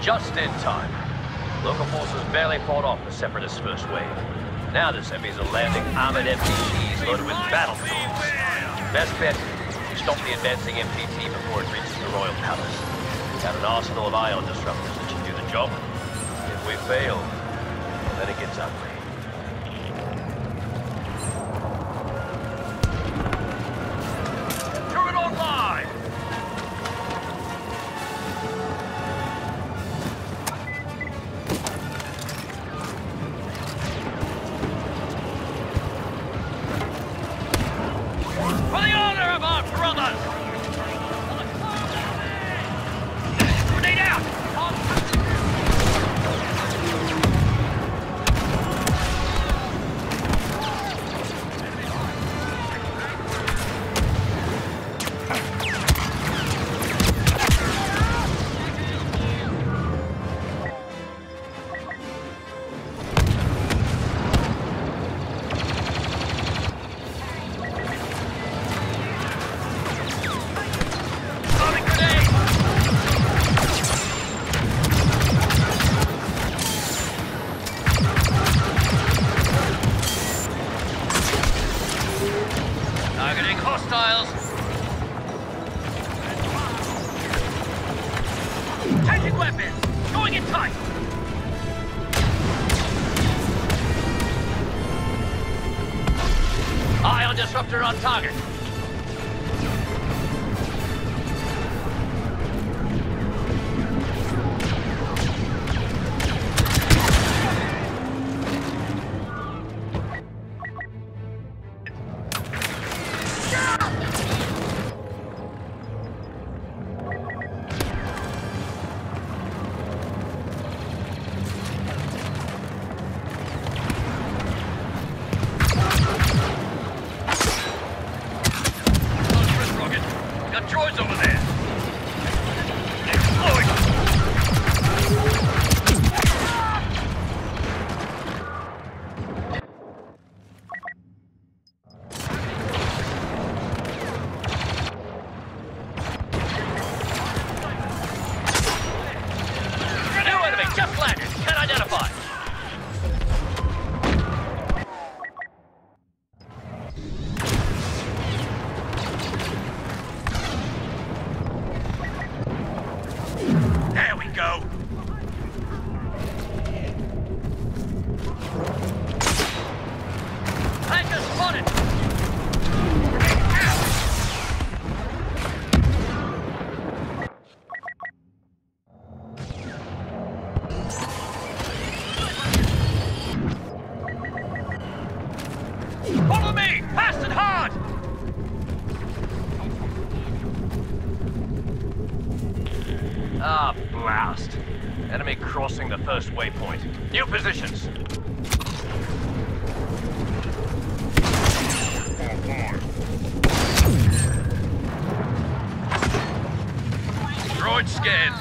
Just in time. Local forces barely fought off the Separatist first wave. Now the Seppies are landing armored MPTs loaded with battle tools. Best bet, we stop the advancing MPT before it reaches the Royal Palace. We have an arsenal of ion disruptors that should do the job. If we fail, then it gets ugly. Turret online! For the honor of our brothers! Grenade out! Targeting hostiles. Changing weapons. Going in tight. Ion disruptor on target. Got droids over there. Explode. New enemy just landed. Can't identify. There we go. Tanker spotted. Follow me, fast and hard. Ah, blast. Enemy crossing the first waypoint. New positions. Droid scanned.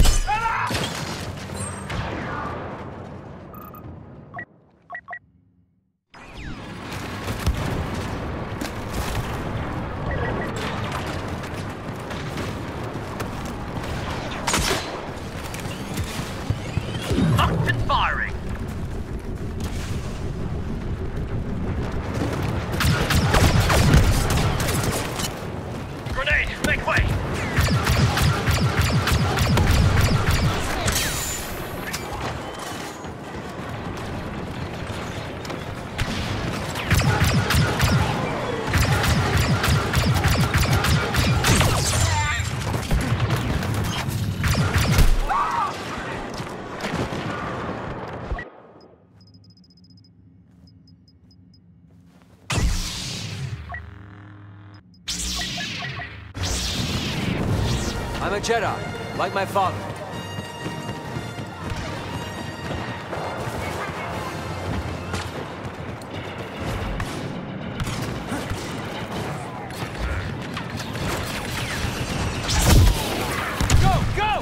Locked and firing. Grenade, make way. I'm a Jedi, like my father. Go, go!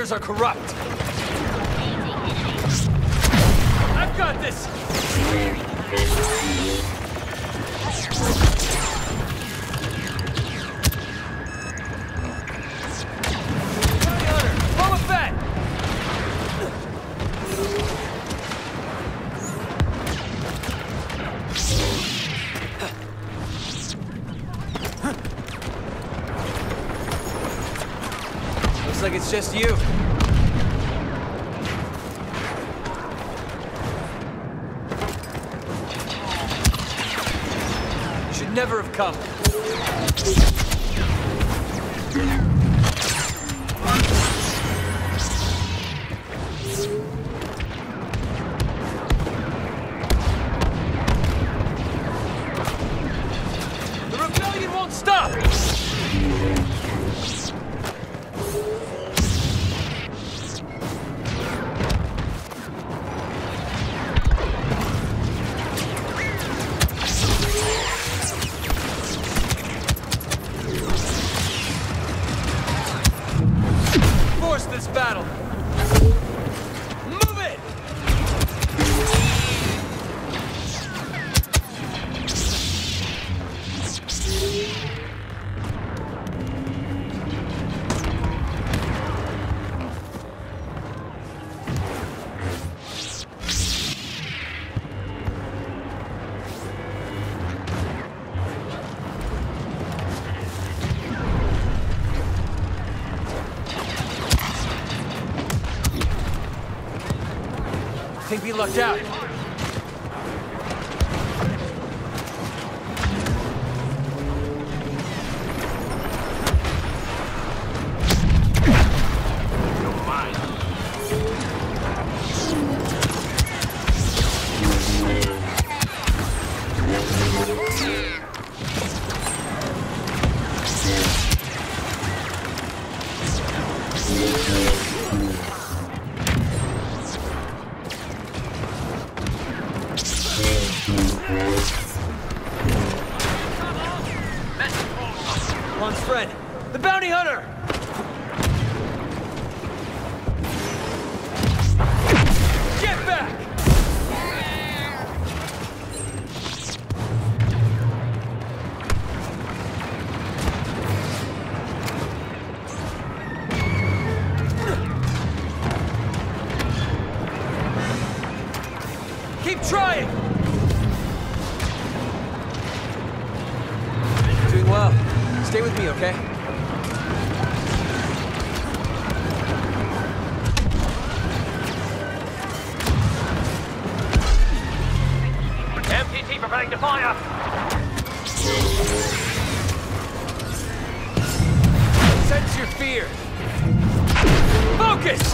leaders are corrupt. I've got this! Bounty hunter! Boba Fett! Looks like it's just you. Never have come. The rebellion won't stop! This battle. Move it! I think we lucked out. You're mine. One's friend, the bounty hunter! Get back! Keep trying! Doing well. Stay with me, okay? MTT preparing to fire! Sense your fear! Focus!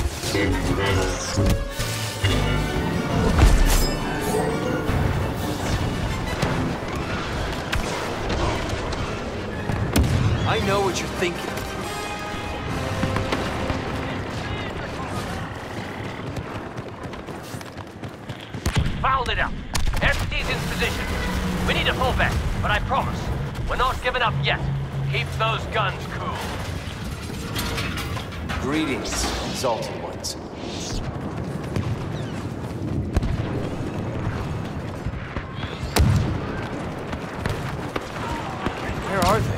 I know what you're thinking. Fouled it up. MTT's in position. We need to pull back, but I promise, we're not giving up yet. Keep those guns cool. Greetings, exalted ones. Where are they?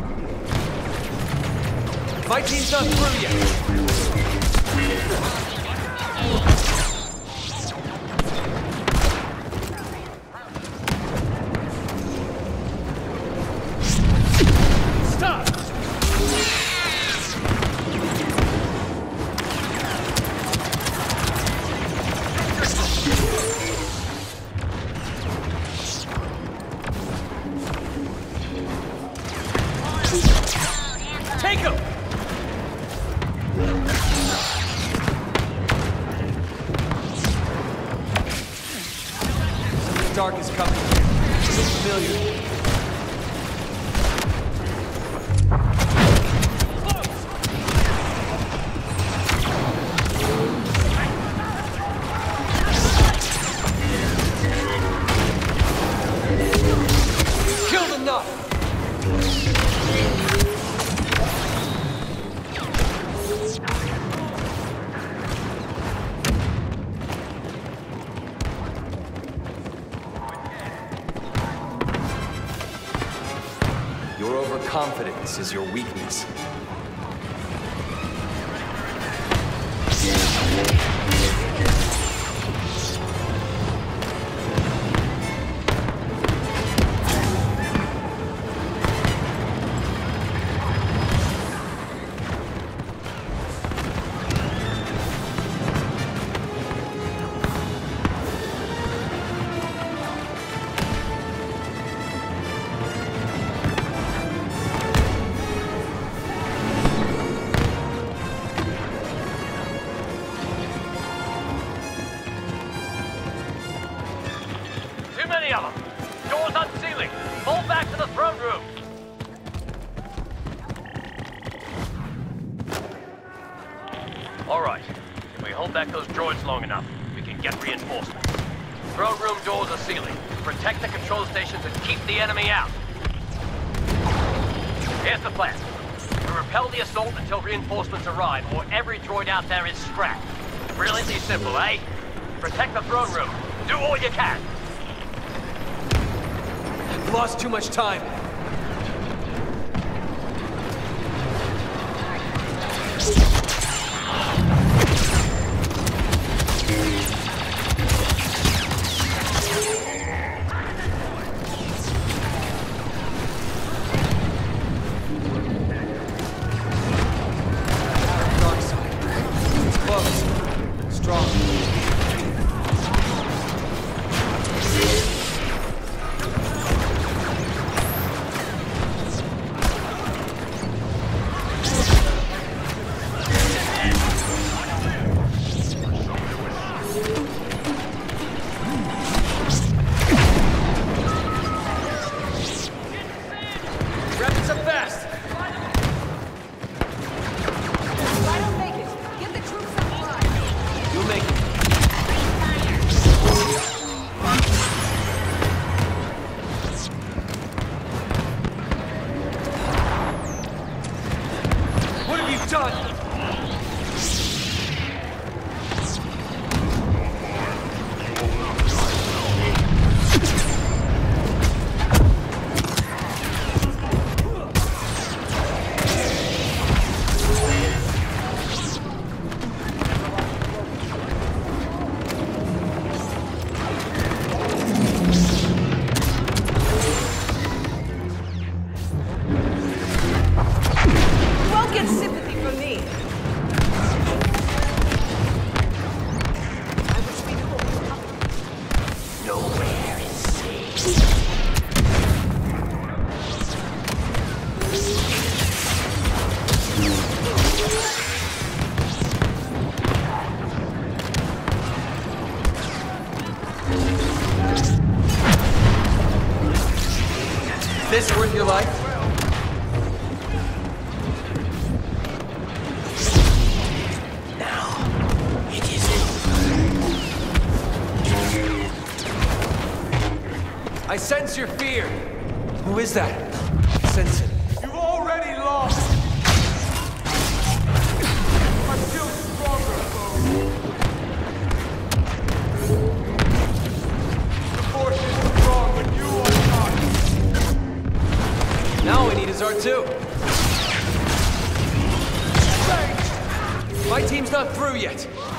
My team's not through yet. up! Take him! Something dark is coming. It looks familiar. Kill the nut! Your overconfidence is your weakness. Too many of them. Doors unsealing. Fall back to the throne room. All right. If we hold back those droids long enough, we can get reinforcements. Throne room doors are sealing. Protect the control stations and keep the enemy out. Here's the plan. We repel the assault until reinforcements arrive, or every droid out there is scrapped. Brilliantly simple, eh? Protect the throne room. Do all you can. We've lost too much time. Dark side. It's close. Strong. Weapons up fast! I don't make it. Get the troops up front. You'll make it. What have you done? You won't get sympathy from me. I wish we knew what was coming. Nowhere is safe. This worth your life? I sense your fear. Who is that? Sense it. You've already lost! I'm still stronger, foe! The Force is strong, but you are not! Now all we need is R2. Thanks! My team's not through yet.